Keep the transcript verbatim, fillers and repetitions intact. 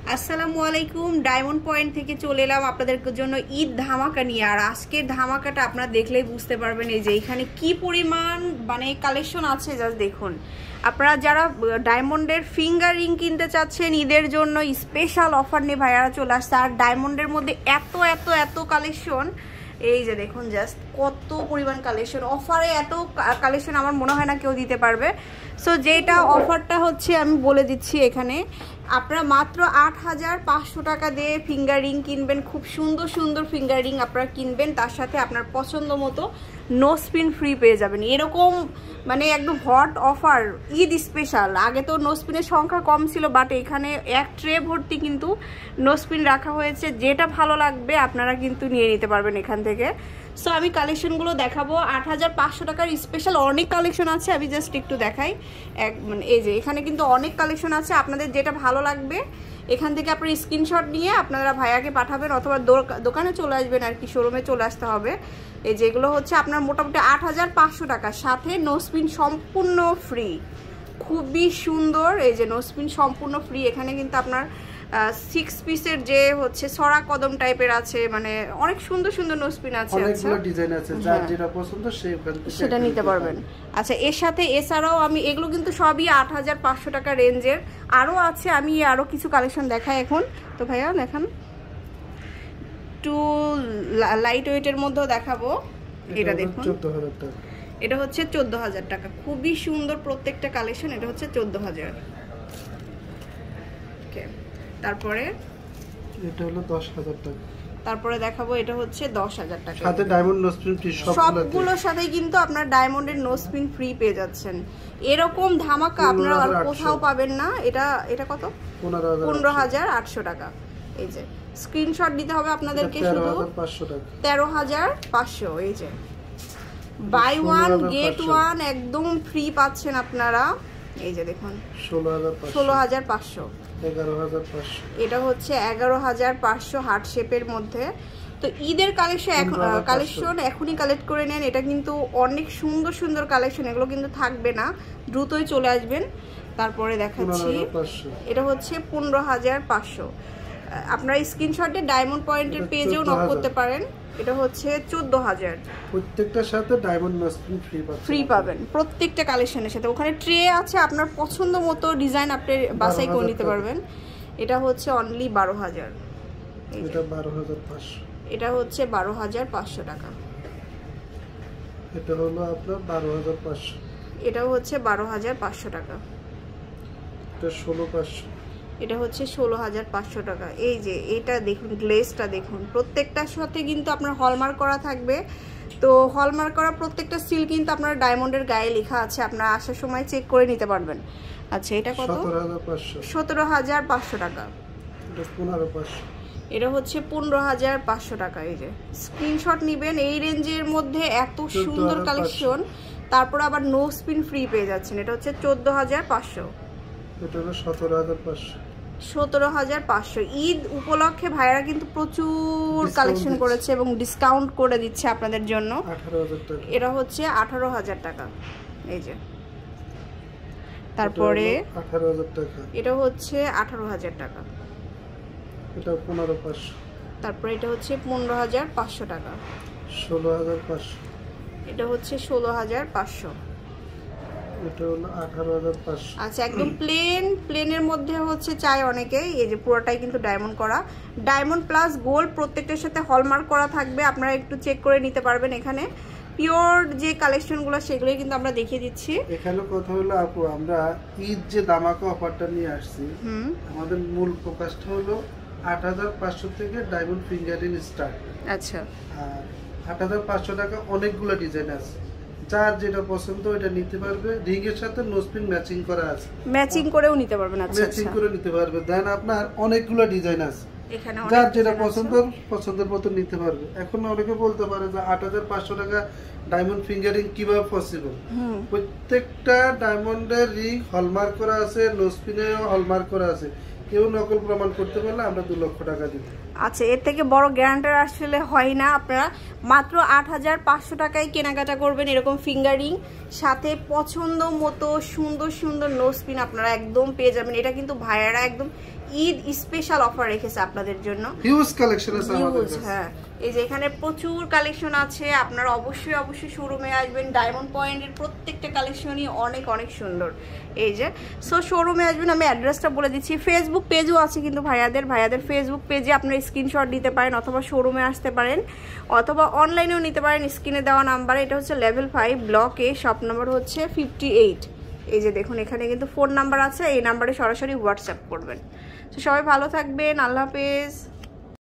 আসসালামু আলাইকুম। Diamond point থেকে চলে এলাম আপনাদের জন্য ঈদ ধামাকা নিয়ে। আর আজকের ধামাকাটা আপনারা দেখলেই বুঝতে পারবেন এই যে এখানে কি পরিমাণ মানে কালেকশন আছে, জাস্ট দেখুন। আপনারা যারা ডায়মন্ডের ফিঙ্গার রিং কিনতে চাচ্ছেন ঈদের জন্য স্পেশাল অফার নিয়ে ভাইয়ারা চলে আসছে। আর ডায়মন্ডের মধ্যে এত এত এত কালেকশন, এই যে দেখুন জাস্ট কত পরিমাণ কালেকশন। অফারে এত কালেকশন আমার মনে হয় না কেউ দিতে পারবে। সো যেটা অফারটা হচ্ছে আমি বলে দিচ্ছি, এখানে আপনারা মাত্র আট হাজার পাঁচশো টাকা দিয়ে ফিঙ্গার রিং কিনবেন। খুব সুন্দর সুন্দর ফিঙ্গার রিং আপনারা কিনবেন, তার সাথে আপনার পছন্দ মতো নো স্পিন ফ্রি পেয়ে যাবেন। এরকম মানে একদম হট অফার ঈদ স্পেশাল। আগে তো নো স্পিনের সংখ্যা কম ছিল, বাট এখানে এক ট্রে ভর্তি কিন্তু নো স্পিন রাখা হয়েছে। যেটা ভালো লাগবে আপনারা কিন্তু নিয়ে নিতে পারবেন এখান থেকে। সো আমি কালেকশনগুলো দেখাবো। আট হাজার পাঁচশো টাকার স্পেশাল অনেক কালেকশন আছে, আমি জাস্ট একটু দেখাই। এক মানে এই যে এখানে কিন্তু অনেক কালেকশন আছে, আপনাদের যেটা ভালো লাগবে এখান থেকে আপনার স্ক্রিনশট নিয়ে আপনারা ভাইয়াকে পাঠাবেন অথবা দোকানে চলে আসবেন, আর কি শোরুমে চলে আসতে হবে। এই যেগুলো হচ্ছে আপনার মোটামুটি আট হাজার পাঁচশো টাকা, সাথে নো স্পিন সম্পূর্ণ ফ্রি। খুবই সুন্দর, এই যে নো স্পিন সম্পূর্ণ ফ্রি। এখানে কিন্তু আপনার সিক্স পিসের যে হচ্ছে সরা কদম টাইপের আছে, মানে অনেক সুন্দর সুন্দর নো স্পিন আছে, অনেকগুলো ডিজাইন আছে, যার যেটা পছন্দ সেটা নিতে পারবেন। আচ্ছা, এর সাথে এছাড়াও আমি এগুলো কিন্তু সবই আট হাজার পাঁচশো টাকা রেঞ্জের। আরও আছে, আমি আরও কিছু কালেকশন দেখাই এখন। তো ভাইয়া দেখান, একটু লাইট ওয়েটের মধ্যেও দেখাবো। এটা দেখুন, এটা হচ্ছে চোদ্দ হাজার টাকা। খুবই সুন্দর প্রত্যেকটা কালেকশন। এটা হচ্ছে চোদ্দ হাজার। তারপরে এটা হলো দশ হাজার টাকা। তারপরে দেখাবো, এটা হচ্ছে দশ হাজার টাকা। সাথে ডায়মন্ড নো স্পিন ফ্রি, সবগুলোর সাথেই কিন্তু আপনার ডায়মন্ডের নো স্পিন ফ্রি পেয়ে যাচ্ছেন। এরকম ধামাকা আপনারা আর কোথাও পাবেন না। এটা এটা কত? পনেরো হাজার আটশো টাকা। এই যে স্ক্রিনশট দিতে হবে আপনাদেরকে, শুধু তেরো হাজার পাঁচশো। এই যে বাই ওয়ান গেট ওয়ান একদম ফ্রি পাচ্ছেন আপনারা। এই যে দেখুন, ষোলো হাজার পাঁচশো। এটা হচ্ছে এগারো হাজার পাঁচশো হার্ট শেপের মধ্যে। তো ঈদের কালেকশন কালেকশন এখনই কালেক্ট করে নেন। এটা কিন্তু অনেক সুন্দর সুন্দর কালেকশন, এগুলো কিন্তু থাকবে না, দ্রুতই চলে আসবেন। তারপরে দেখাচ্ছি, এটা হচ্ছে পনেরো হাজার পাঁচশো। আপনারা স্ক্রিনশটে ডায়মন্ড পয়েন্টের পেজেও নক করতে পারেন। এটা হচ্ছে চোদ্দ হাজার। প্রত্যেকটার সাথে ডায়মন্ড নো স্পিন ফ্রি পাবেন, ফ্রি পাবেন প্রত্যেকটা কালেকশনের সাথে। ওখানে ট্রে আছে, আপনার পছন্দ মতো ডিজাইন আপনি বাছাই করে নিতে পারবেন। এটা হচ্ছে অনলি বারো হাজার। এটা বারো হাজার পাঁচশো। এটা হচ্ছে বারো হাজার পাঁচশো টাকা। এটা হলো আপনার বারো হাজার পাঁচশো। এটাও হচ্ছে বারো হাজার পাঁচশো টাকা। এটা ষোলো পাঁচশো। এটা হচ্ছে ষোলো হাজার পাঁচশো টাকা। এই যে এটা দেখুন, গ্লেজটা দেখুন, প্রত্যেকটার সাথে কিন্তু আপনার হলমার্ক করা থাকবে। তো হলমার্ক করা প্রত্যেকটা সিল কিন্তু আপনার ডায়মন্ডের গায়ে লেখা আছে, আপনারা আসার সময় চেক করে নিতে পারবেন। আচ্ছা, এটা কত? সতেরো হাজার পাঁচশো টাকা। এটা হচ্ছে পনেরো হাজার পাঁচশো টাকা। এই যে স্ক্রিনশট নিবেন। এই রেঞ্জের মধ্যে এত সুন্দর কালেকশন, তারপর আবার নো স্পিন ফ্রি পেয়ে যাচ্ছেন। এটা হচ্ছে চোদ্দ হাজার পাঁচশো। এটা হলো সতেরো হাজার পাঁচশো। সতেরো হাজার পাঁচশো। ঈদ উপলক্ষে ভাইরা কিন্তু প্রচুর কালেকশন করেছে এবং ডিসকাউন্ট করে দিচ্ছে আপনাদের জন্য। এটা হচ্ছে আঠারো হাজার টাকা। এই যে তারপরে এটা হচ্ছে আঠারো হাজার টাকা। এটা পনেরো পাঁচশো। তারপরে এটা হচ্ছে পনেরো হাজার পাঁচশো টাকা। ষোলো হাজার পাঁচশো। এটা হচ্ছে ষোলো হাজার পাঁচশো। এটা হলো আঠারো হাজার পাঁচশো। আচ্ছা, একদম প্লেন প্লেনের মধ্যে হচ্ছে চাই অনেকেই। এই যে পুরোটাই কিন্তু ডায়মন্ড করা, ডায়মন্ড প্লাস গোল্ড, প্রত্যেকটার সাথে হলমার্ক করা থাকবে। আপনারা একটু চেক করে নিতে পারবেন। এখানে পিওর যে কালেকশনগুলো সেগুলোই কিন্তু আমরা দেখিয়ে দিচ্ছি। এখানে কথা হলো আপু, আমরা ঈদ যে ধামাকা অফারটা নিয়ে আসছি, আমাদের মূল ফোকাসটা হলো আট হাজার পাঁচশো থেকে ডায়মন্ড ফিঙ্গারিং স্টার্ট। আচ্ছা, আর আট হাজার পাঁচশো টাকা অনেকগুলো ডিজাইন আছে, যার যেটা পছন্দ ওটা নিতে পারবে। রিং এর সাথে নো স্পিন ম্যাচিং করা আছে, ম্যাচিং করেও নিতে পারবেন। আচ্ছা, ম্যাচিং করে নিতে পারবে। দেন আপনার অনেকগুলো ডিজাইন আছে, এখানে যার যেটা পছন্দ পছন্দের মতো নিতে পারবে। এখন অনেকে বলতে পারে যে আট হাজার পাঁচশো টাকা ডায়মন্ড ফিঙ্গারিং কিভাবে পসিবল? প্রত্যেকটা ডায়মন্ডের রিং হলমার্ক করা আছে, নো স্পিনেও হলমার্ক করা আছে। কেউ নকল প্রমাণ করতে পারলে আমরা দু লক্ষ টাকা দিব। আচ্ছা, এর থেকে বড় গ্যারান্টার আসলে হয় না। আপনারা মাত্র আট হাজার পাঁচশো টাকায় কেনাকাটা করবেন এরকম ফিঙ্গারিং, সাথে পছন্দ মতো সুন্দর সুন্দর নো স্পিন আপনারা একদম পেয়ে যাবেন। এটা কিন্তু ভাইয়ারা একদম ঈদ স্পেশাল অফার রেখেছে আপনাদের জন্য, হিউজ কালেকশন আছে আমাদের কাছে। হ্যাঁ এই যে এখানে প্রচুর কালেকশন আছে, আপনারা অবশ্যই অবশ্যই শোরুমে আসবেন। ডায়মন্ড পয়েন্টের প্রত্যেকটা কালেকশনই অনেক অনেক সুন্দর। এই যে সো শোরুমে আসবেন, আমি অ্যাড্রেসটা বলে দিচ্ছি। ফেসবুক পেজও আছে কিন্তু ভাইয়াদের, ভাইয়াদের ফেসবুক পেজে আপনারা স্ক্রিনশট দিতে পারেন, অথবা শোরুমে আসতে পারেন, অথবা অনলাইনেও নিতে পারেন স্ক্রিনে দেওয়া নাম্বার। এটা হচ্ছে level five block A, shop number হচ্ছে ফিফটি এইট। এই যে দেখুন এখানে কিন্তু ফোন নাম্বার আছে, এই নাম্বারে সরাসরি হোয়াটসঅ্যাপ করবেন। তো সবাই ভালো থাকবেন, আল্লাহ হাফেজ।